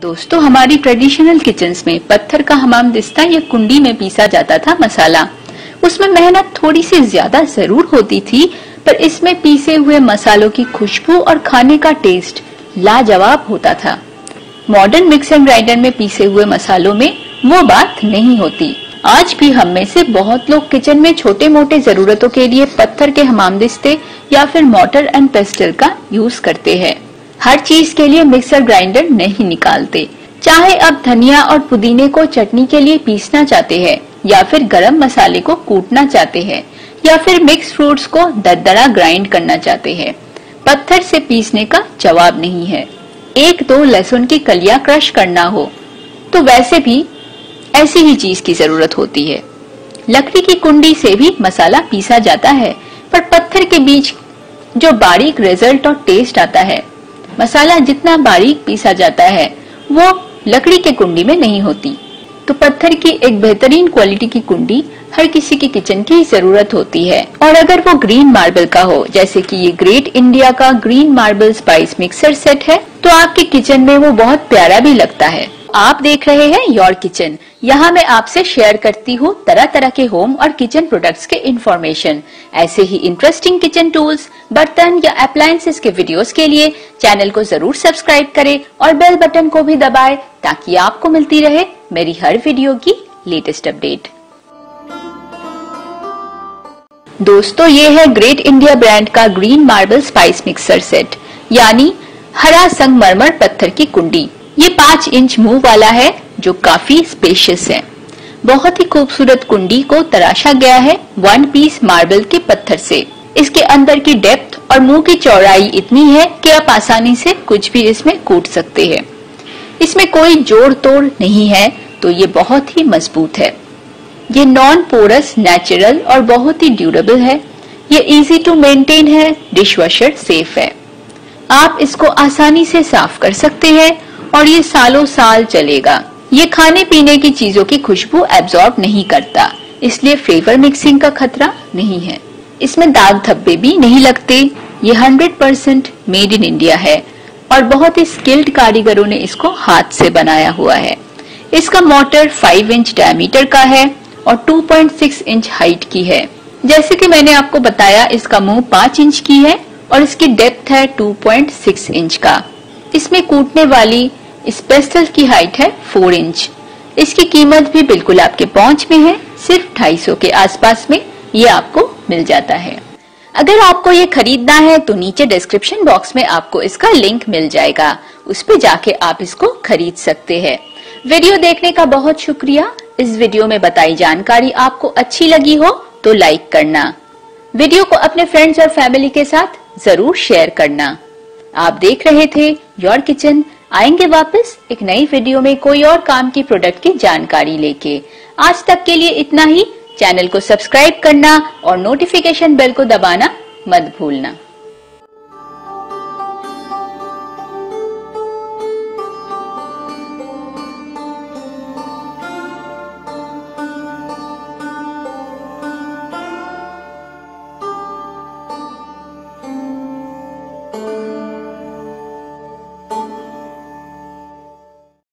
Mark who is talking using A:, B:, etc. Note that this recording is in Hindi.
A: दोस्तों, हमारी ट्रेडिशनल किचन्स में पत्थर का हमामदिस्ता या कुंडी में पीसा जाता था मसाला। उसमें मेहनत थोड़ी सी ज्यादा जरूर होती थी, पर इसमें पीसे हुए मसालों की खुशबू और खाने का टेस्ट लाजवाब होता था। मॉडर्न मिक्सर ग्राइंडर में पीसे हुए मसालों में वो बात नहीं होती। आज भी हम में से बहुत लोग किचन में छोटे मोटे जरूरतों के लिए पत्थर के हमामदिस्ते या फिर मोर्टर एंड पेस्टल का यूज करते हैं। हर चीज के लिए मिक्सर ग्राइंडर नहीं निकालते। चाहे अब धनिया और पुदीने को चटनी के लिए पीसना चाहते हैं, या फिर गरम मसाले को कूटना चाहते हैं, या फिर मिक्स फ्रूट्स को दरदरा ग्राइंड करना चाहते हैं, पत्थर से पीसने का जवाब नहीं है। एक दो लहसुन की कलियां क्रश करना हो तो वैसे भी ऐसी ही चीज की जरूरत होती है। लकड़ी की कुंडी से भी मसाला पीसा जाता है, पर पत्थर के बीच जो बारीक रिजल्ट और टेस्ट आता है, मसाला जितना बारीक पीसा जाता है वो लकड़ी के कुंडी में नहीं होती। तो पत्थर की एक बेहतरीन क्वालिटी की कुंडी हर किसी की किचन की जरूरत होती है। और अगर वो ग्रीन मार्बल का हो, जैसे कि ये ग्रेट इंडिया का green marble spice mixer set है, तो आपके किचन में वो बहुत प्यारा भी लगता है। आप देख रहे हैं योर किचन। यहाँ मैं आपसे शेयर करती हूँ तरह तरह के होम और किचन प्रोडक्ट्स के इंफॉर्मेशन। ऐसे ही इंटरेस्टिंग किचन टूल्स, बर्तन या अप्लायंसेस के वीडियोस के लिए चैनल को जरूर सब्सक्राइब करें और बेल बटन को भी दबाएं, ताकि आपको मिलती रहे मेरी हर वीडियो की लेटेस्ट अपडेट। दोस्तों, ये है ग्रेट इंडिया ब्रांड का green marble spice mixer set, यानी हरा संगमरमर पत्थर की कुंडी। ये 5 इंच मुंह वाला है, जो काफी स्पेशियस है। बहुत ही खूबसूरत कुंडी को तराशा गया है 1 पीस मार्बल के पत्थर से। इसके अंदर की डेप्थ और मुंह की चौड़ाई इतनी है कि आप आसानी से कुछ भी इसमें कूट सकते हैं। इसमें कोई जोड़ तोड़ नहीं है, तो ये बहुत ही मजबूत है। ये नॉन पोरस, नेचुरल और बहुत ही ड्यूरेबल है। ये इजी टू मेंटेन है, डिशवॉशर सेफ है। आप इसको आसानी से साफ कर सकते हैं और ये सालों साल चलेगा। ये खाने पीने की चीजों की खुशबू एब्जॉर्ब नहीं करता, इसलिए फ्लेवर मिक्सिंग का खतरा नहीं है। इसमें दाग धब्बे भी नहीं लगते। ये 100% मेड इन इंडिया है और बहुत ही स्किल्ड कारीगरों ने इसको हाथ से बनाया हुआ है। इसका मोटर 5 इंच डायमीटर का है और 2.6 इंच हाइट की है। जैसे कि मैंने आपको बताया, इसका मुंह 5 इंच की है और इसकी डेप्थ है 2.6 इंच का। इसमें कूटने वाली इस पेस्टल की हाइट है 4 इंच। इसकी कीमत भी बिल्कुल आपके पहुंच में है, सिर्फ 250 के आसपास में ये आपको मिल जाता है। अगर आपको ये खरीदना है तो नीचे डिस्क्रिप्शन बॉक्स में आपको इसका लिंक मिल जाएगा, उस पे जाके आप इसको खरीद सकते हैं। वीडियो देखने का बहुत शुक्रिया। इस वीडियो में बताई जानकारी आपको अच्छी लगी हो तो लाइक करना। वीडियो को अपने फ्रेंड्स और फैमिली के साथ जरूर शेयर करना। आप देख रहे थे योर किचन। आएंगे वापस एक नई वीडियो में कोई और काम की प्रोडक्ट की जानकारी लेके। आज तक के लिए इतना ही। चैनल को सब्सक्राइब करना और नोटिफिकेशन बेल को दबाना मत भूलना।